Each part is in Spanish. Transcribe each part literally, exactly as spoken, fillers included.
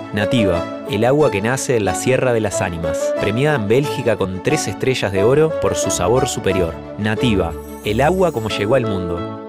Nativa, el agua que nace en la Sierra de las Ánimas. Premiada en Bélgica con tres estrellas de oro por su sabor superior. Nativa, el agua como llegó al mundo.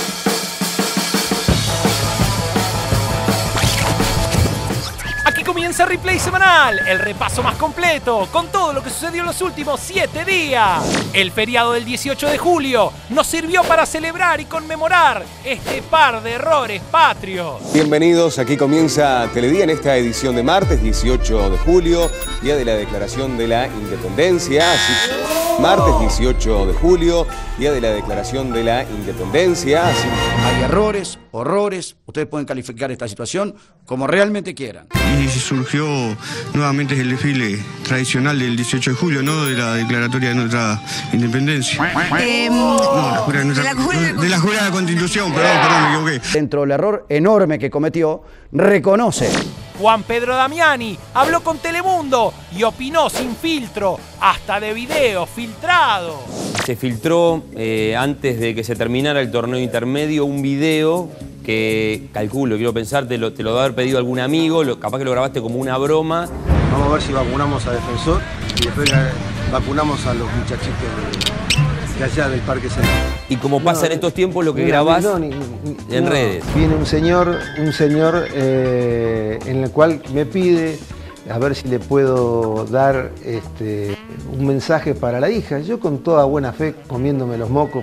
Comienza Replay Semanal, el repaso más completo, con todo lo que sucedió en los últimos siete días. El feriado del dieciocho de julio nos sirvió para celebrar y conmemorar este par de errores patrios. Bienvenidos, aquí comienza Teledía en esta edición de martes dieciocho de julio, día de la Declaración de la Independencia. Así, martes dieciocho de julio, día de la Declaración de la Independencia. Así. Hay errores, horrores, ustedes pueden calificar esta situación como realmente quieran. Y surgió nuevamente el desfile tradicional del dieciocho de julio, ¿no? De la declaratoria de nuestra independencia. Eh, no, la jura de, nuestra, de la jura de, de la jura de la Constitución, perdón, perdón, me equivoqué. Dentro del error enorme que cometió, reconoce. Juan Pedro Damiani habló con Telemundo y opinó sin filtro, hasta de videos filtrados. Se filtró eh, antes de que se terminara el torneo intermedio un video que, calculo, quiero pensar, te lo, te lo debe haber pedido algún amigo, lo, capaz que lo grabaste como una broma. Vamos a ver si vacunamos a Defensor y después vacunamos a los muchachitos de, de allá del Parque Central. Y como pasa no, en estos tiempos, lo que no, grabás no, ni, ni, en no. redes. Viene un señor, un señor eh, en el cual me pide a ver si le puedo dar este, un mensaje para la hija. Yo con toda buena fe, comiéndome los mocos.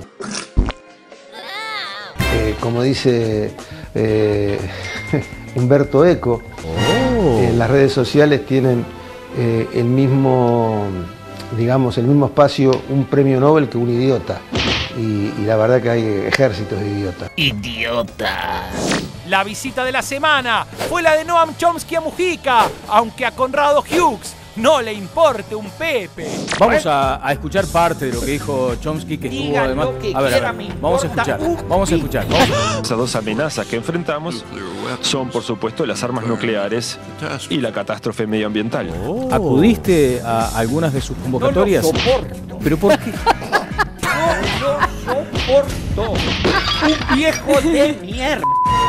Eh, como dice eh, Humberto Eco, oh. En las redes sociales tienen eh, el mismo, digamos, el mismo espacio un premio Nobel que un idiota. Y, y la verdad que hay ejércitos de idiotas. ¡Idiota! La visita de la semana fue la de Noam Chomsky a Mujica, aunque a Conrado Hughes no le importe un pepe. Vamos a, a escuchar parte de lo que dijo Chomsky, que estuvo además... A ver, a ver, vamos a escuchar, vamos a escuchar. Vamos a... Esas dos amenazas que enfrentamos son, por supuesto, las armas nucleares y la catástrofe medioambiental. Oh. ¿Acudiste a algunas de sus convocatorias? No lo soporto. ¿Pero por qué? No lo soporto. Un viejo de mierda.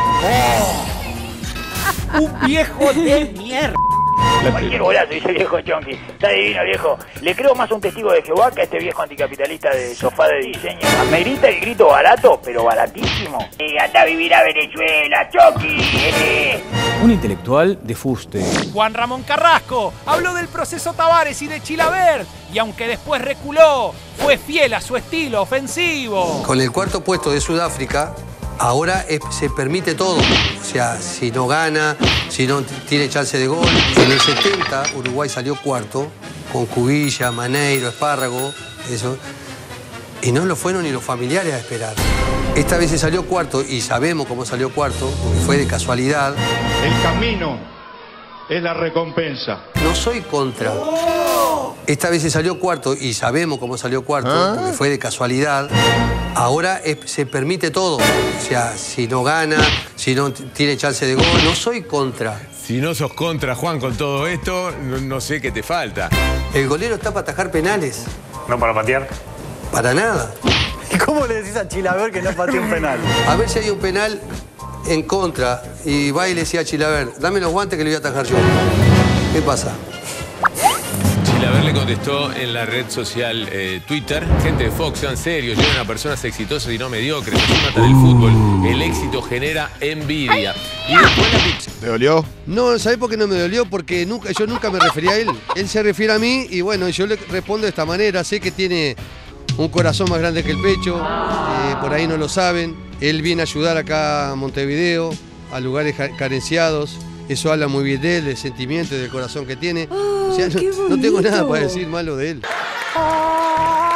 Oh. Un viejo de mierda. Cualquier golazo, dice el viejo Chonky. Está divino, viejo. Le creo más a un testigo de Jehová que a este viejo anticapitalista de sofá de diseño. Me grita el grito barato, pero baratísimo. Eh, anda a vivir a Venezuela, Chonky. Eh. Un intelectual de fuste. Juan Ramón Carrasco habló del proceso Tavares y de Chilavert. Y aunque después reculó, fue fiel a su estilo ofensivo. Con el cuarto puesto de Sudáfrica, ahora es, se permite todo. O sea, si no gana, si no tiene chance de gol. En el setenta, Uruguay salió cuarto, con Cubilla, Maneiro, Espárrago, eso. Y no lo fueron ni los familiares a esperar. Esta vez se salió cuarto, y sabemos cómo salió cuarto, porque fue de casualidad. El camino es la recompensa. No soy contra. Esta vez se salió cuarto, y sabemos cómo salió cuarto, ¿Ah? porque fue de casualidad. Ahora es, se permite todo. O sea, si no gana, si no tiene chance de gol, no soy contra. Si no sos contra, Juan, con todo esto, no, no sé qué te falta. El golero está para atajar penales. ¿No para patear? Para nada. ¿Y cómo le decís a Chilavert que no pateó un penal? A ver si hay un penal en contra y va y le decía a Chilavert, dame los guantes que le voy a atajar yo. ¿Qué pasa? Chilavert le contestó en la red social eh, Twitter: gente de Fox, sean serios, lleven a personas exitosas y no mediocres, así matan el fútbol. El éxito genera envidia. Y después la pizza. ¿Me dolió? No, ¿sabés por qué no me dolió? Porque nunca, yo nunca me refería a él. Él se refiere a mí y bueno, yo le respondo de esta manera. Sé que tiene un corazón más grande que el pecho, eh, por ahí no lo saben. Él viene a ayudar acá a Montevideo, a lugares carenciados. Eso habla muy bien de él, del sentimiento y del corazón que tiene. Oh, o sea, no, no tengo nada para decir malo de él.